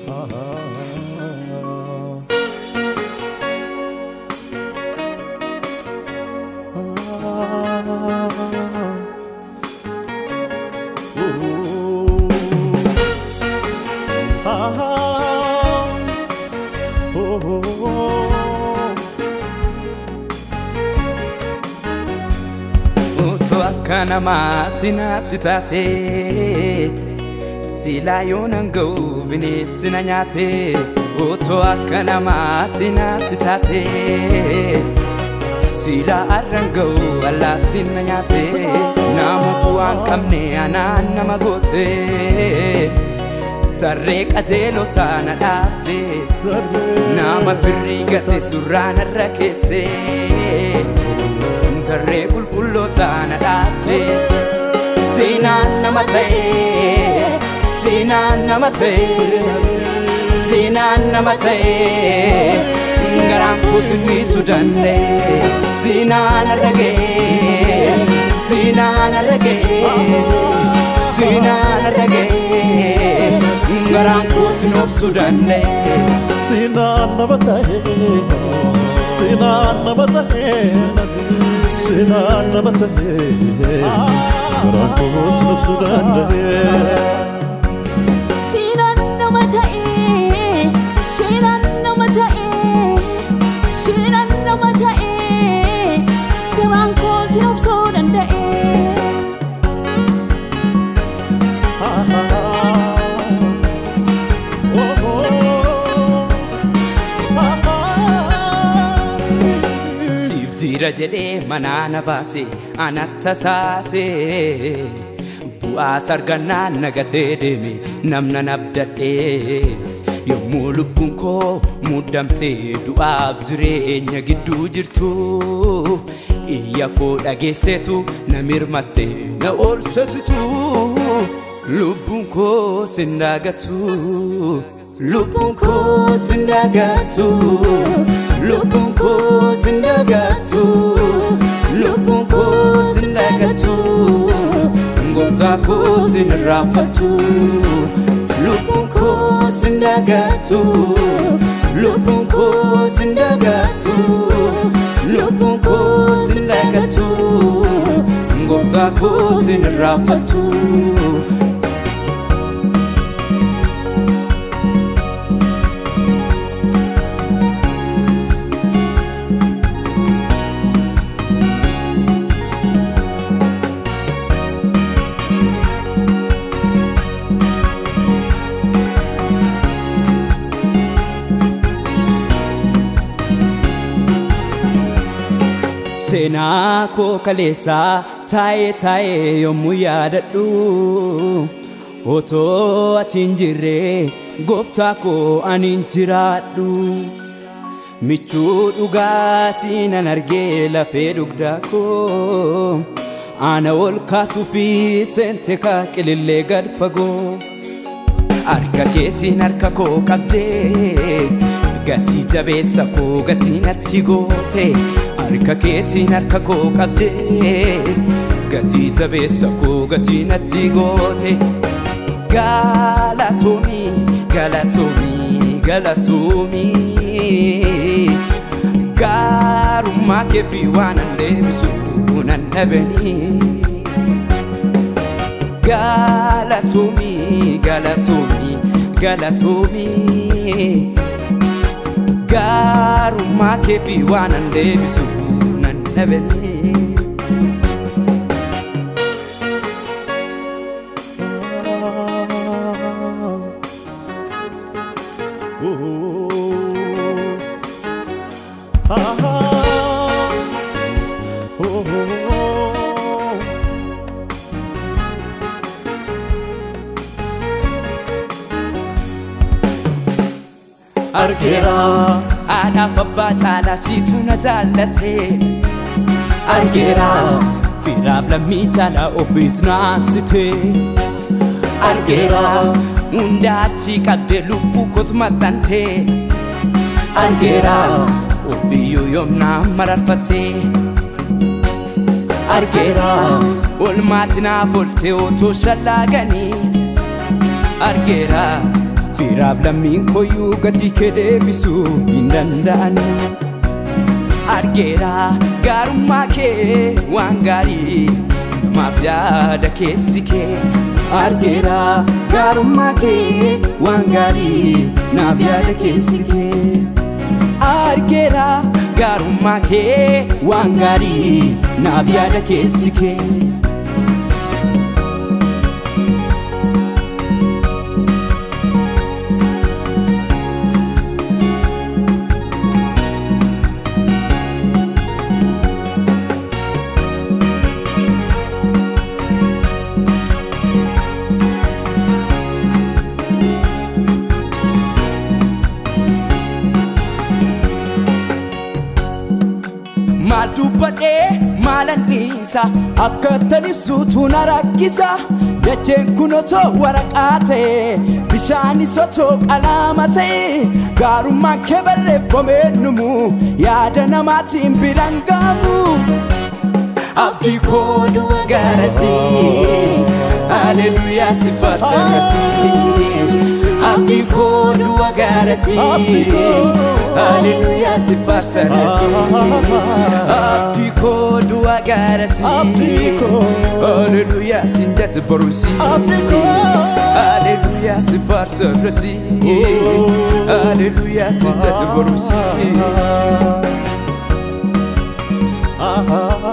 Kana maatina titate sila yonango binesina nyate oto akana maatina titate sila arango alatina nyate namu buan kamne anana magote tareka jelo tana date nama firigate surana rakese Tarrekul kullo tana date Sinan namate Ngaram kusni sudande Sinan rage Ngaram kusnop sudande Sinan namate Sinan namate Rankos of Sudan Sinan namatae The rankos of Sudan Tira jede manana base anatta sase bu'a sargana nagate demi namna nabdade yommuu lubbuun koo muddamte du'aaf jireenya gidduu jirtu iyya koo dhageessetu na mirmatte na oolchasitu lubbuun koo sindagatu lubbuun koo sindagatu Lubbuun koo sindagatu Gooftaa koo sinirraanfatu Lubbuun koo sindagatu Gooftaa koo sinirraanfatu Sena ko kalesa tae yommuu yaadadhu oto atin jirre gooftaa koo anin jiraadhu michuu dhugaa sinan argee lafee dugdaa koo ana ol kaasuu fi sente kaa qilillee gad fagoo harka keetiin harka koo qabdee gatii jabeessa koo gatii natti goote Harka keetiin harka koo qabdee gatii jabeessa koo gatii natti goote Galatoomi gaarummaa kee fi waan an deebisu nan dhabeni Galatoomi gaarummaa kee fi waan an deebisu nan dhabeni Argera anaaf abbaa caalaa siitu na jaallate Argera firaaf lammii caalaa ofiitu na aansite Argera hunda achii qabdee lubbuu kootu maxxante Argera ofiyyuu yoomnaa mararfatte Argera olmaati naaf oltee otoo shallaaganii Argera Firaaf lammiin koyyuu gatii kee deebisuu hin danda'an. Argeera gaarummaa kee waan gaarii namaaf yaada keessi kee. Argeera gaarummaa kee waan gaarii naaf yaada keessi kee. Argeera gaarummaa kee waan gaarii naaf yaada keessi kee. Maal dubbadhee maalan dhiisa akka tanibsuutu na rakkisa. Dacheen kun otoo waraqaa ta'e bishaanis otoo qalama ta'e gaarummaan kee barreeffamee numu yaada namaatiin biraan gaamu. Abdii koo du'a gaarasii haleluuyaa si faarsanasii. Abdii koo du'a gaarasii haleluuyaa si faarsanasii. Abdii koo du'a gaarasii haleluuyaa sin jette borusii. Haleluuyaa si faarsanasii haleluuyaa sin jette borusii.